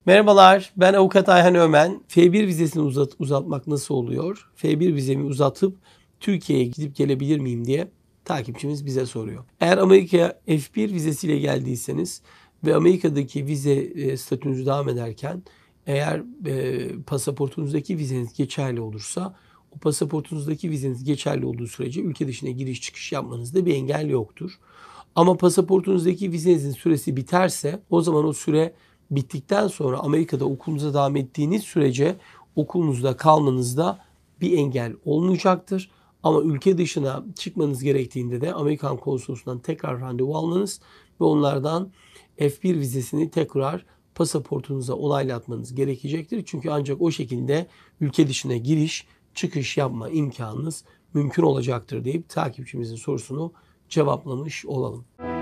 Merhabalar, ben Avukat Ayhan Ömen. F1 vizesini uzatmak nasıl oluyor? F1 vizemi uzatıp Türkiye'ye gidip gelebilir miyim diye takipçimiz bize soruyor. Eğer Amerika'ya F1 vizesiyle geldiyseniz ve Amerika'daki vize statünüzü devam ederken eğer pasaportunuzdaki vizeniz geçerli olursa o pasaportunuzdaki vizeniz geçerli olduğu sürece ülke dışına giriş çıkış yapmanızda bir engel yoktur. Ama pasaportunuzdaki vizenizin süresi biterse o zaman o süre bittikten sonra Amerika'da okulunuza devam ettiğiniz sürece okulunuzda kalmanızda bir engel olmayacaktır. Ama ülke dışına çıkmanız gerektiğinde de Amerikan konsolosundan tekrar randevu almanız ve onlardan F1 vizesini tekrar pasaportunuza onaylatmanız gerekecektir. Çünkü ancak o şekilde ülke dışına giriş, çıkış yapma imkanınız mümkün olacaktır deyip takipçimizin sorusunu cevaplamış olalım.